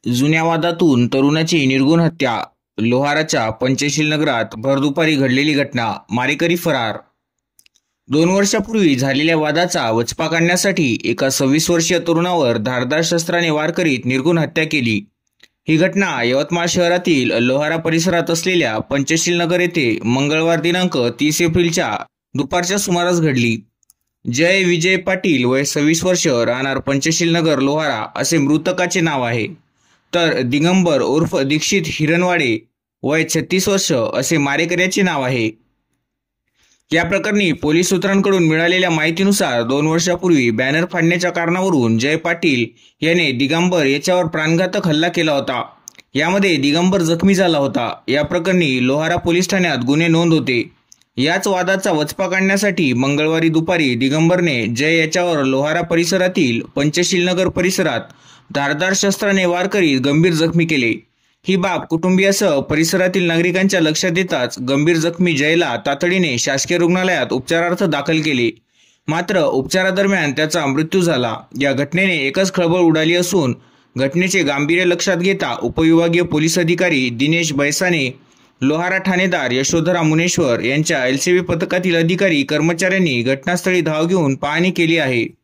जुन्या वादातून तरुणाची निर्घृण हत्या. लोहाराच्या पंचशील नगरात भरदुपारी घडलेली घटना. मारेकरी फरार. 2 वर्षापूर्वी झालेल्या वादाचा वचपा काढण्यासाठी एका 26 वर्षीय तरुणावर धारदार शस्त्राने वार करीत निर्घृण हत्या केली. ही घटना यवतमाळ शहरातील लोहारा परिसरात असलेल्या पंचशील नगर येथे मंगळवार दिनांक 30 एप्रिलच्या दुपारच्या सुमारास घडली. जय विजय पाटील वय 26 वर्ष, राहणार पंचशील नगर लोहारा असे मृतकाचे नाव आहे. तर दिगंबर उर्फ दीक्षित हिरणवाडे वय 36 वर्ष असे मारेकऱ्याचे नाव आहे. या प्रकरणी पोलीस सूत्रांकडून मिळालेल्या माहितीनुसार 2 वर्षापूर्वी बॅनर फाडण्याच्या कारणावरून जय पाटील याने दिगंबर याच्यावर प्राणघातक हल्ला केला होता. यामध्ये दिगंबर जखमी झाला होता. या प्रकरणी लोहारा पोलीस ठाण्यात गुन्हे नोंद होते. याच वादाचा वचपा काढण्यासाठी मंगळवारी दुपारी दिगंबरने जय याच्यावर लोहारा परिसरातील पंचशील नगर परिसरात धारदार शस्त्राने वार करीत गंभीर जखमी केले. ही बाब कुटुंबियासह परिसरातील नागरिकांच्या लक्षात येताच गंभीर जखमी जयला तातडीने शासकीय रुग्णालयात उपचारार्थ दाखल केले. मात्र उपचारादरम्यान त्याचा मृत्यू झाला. या घटनेने एकच खळबळ उडाली असून घटनेचे गांभीर्य लक्षात घेता उपविभागीय पोलीस अधिकारी दिनेश बैसाने, लोहारा ठाणेदार यशोधरा मुनेश्वर यांच्या LCB पथकातील अधिकारी कर्मचाऱ्यांनी घटनास्थळी धाव घेऊन पाहणी केली आहे.